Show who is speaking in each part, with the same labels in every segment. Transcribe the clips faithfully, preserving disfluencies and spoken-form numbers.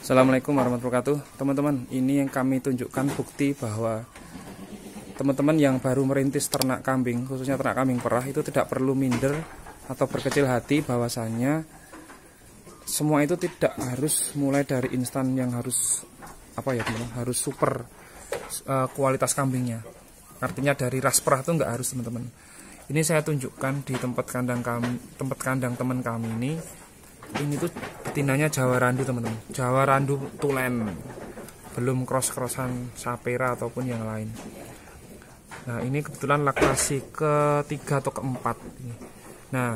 Speaker 1: Assalamualaikum warahmatullahi wabarakatuh. Teman-teman, ini yang kami tunjukkan bukti bahwa teman-teman yang baru merintis ternak kambing, khususnya ternak kambing perah, itu tidak perlu minder atau berkecil hati bahwasanya semua itu tidak harus mulai dari instan yang harus apa ya teman-teman, harus super uh, kualitas kambingnya. Artinya dari ras perah itu nggak harus teman-teman. Ini saya tunjukkan di tempat kandang kami, tempat kandang teman kami ini. Ini tuh betinanya Jawa Randu teman-teman, Jawa Randu tulen, belum cross-crossan Sapera ataupun yang lain. Nah ini kebetulan laktasi ketiga atau keempat. Nah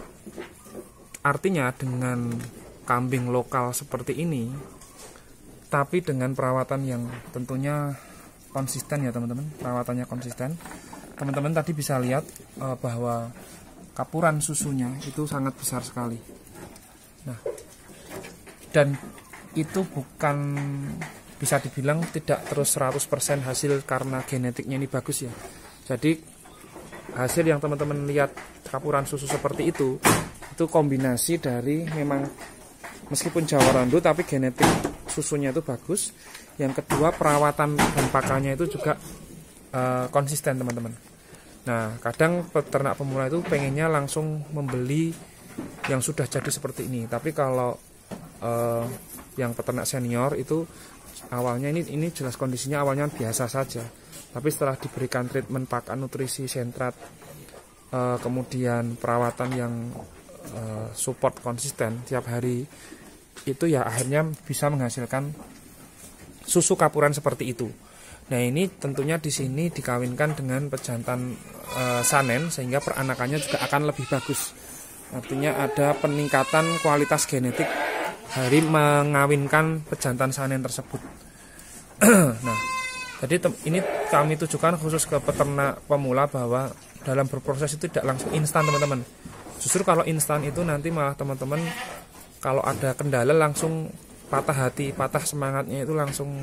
Speaker 1: artinya dengan kambing lokal seperti ini, tapi dengan perawatan yang tentunya konsisten ya teman-teman, perawatannya konsisten. Teman-teman tadi bisa lihat uh, bahwa kapuran susunya itu sangat besar sekali. Nah, dan itu bukan bisa dibilang tidak terus seratus persen hasil karena genetiknya ini bagus ya. Jadi hasil yang teman-teman lihat kapuran susu seperti itu, itu kombinasi dari memang meskipun Jawa Randu tapi genetik susunya itu bagus. Yang kedua perawatan dan pakannya itu juga uh, konsisten teman-teman. Nah kadang peternak pemula itu pengennya langsung membeli yang sudah jadi seperti ini, tapi kalau uh, yang peternak senior itu awalnya ini ini jelas kondisinya awalnya biasa saja, tapi setelah diberikan treatment pakan, nutrisi, sentrat, uh, kemudian perawatan yang uh, support konsisten tiap hari, itu ya akhirnya bisa menghasilkan susu kapuran seperti itu. Nah ini tentunya di sini dikawinkan dengan pejantan uh, Sanen sehingga peranakannya juga akan lebih bagus. Artinya ada peningkatan kualitas genetik dari mengawinkan pejantan Sanen tersebut. Nah, jadi ini kami tujukan khusus ke peternak pemula bahwa dalam berproses itu tidak langsung instan teman-teman. Justru kalau instan itu nanti malah teman-teman kalau ada kendala langsung patah hati, patah semangatnya itu langsung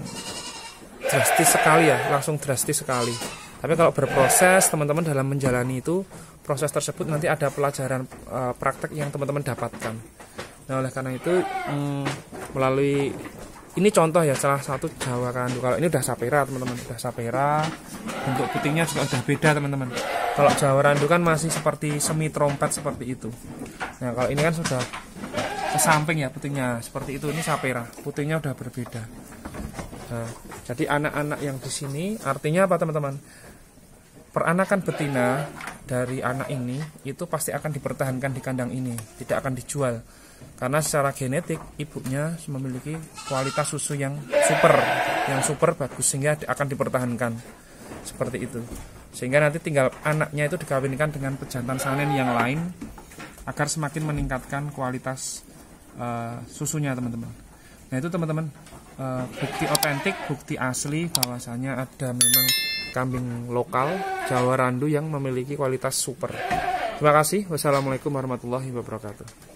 Speaker 1: drastis sekali ya, langsung drastis sekali. Tapi kalau berproses teman-teman dalam menjalani itu proses tersebut nanti ada pelajaran e, praktek yang teman-teman dapatkan. Nah oleh karena itu mm, melalui ini contoh ya salah satu Jawa Randu. Kalau ini udah Sapera teman-teman, udah Sapera, bentuk putingnya juga udah beda teman-teman. Kalau Jawa Randu kan masih seperti semi trompet seperti itu. Nah kalau ini kan sudah ke samping ya putingnya seperti itu, ini Sapera, putingnya udah berbeda. Nah, jadi anak-anak yang di sini artinya apa teman-teman? Peranakan betina dari anak ini itu pasti akan dipertahankan di kandang ini, tidak akan dijual. Karena secara genetik ibunya memiliki kualitas susu yang super, yang super bagus sehingga akan dipertahankan. Seperti itu. Sehingga nanti tinggal anaknya itu dikawinkan dengan pejantan Sanen yang lain agar semakin meningkatkan kualitas uh, susunya teman-teman. Nah itu teman-teman uh, bukti otentik, bukti asli bahwasanya ada memang kambing lokal Jawa Randu yang memiliki kualitas super. Terima kasih. Wassalamualaikum warahmatullahi wabarakatuh.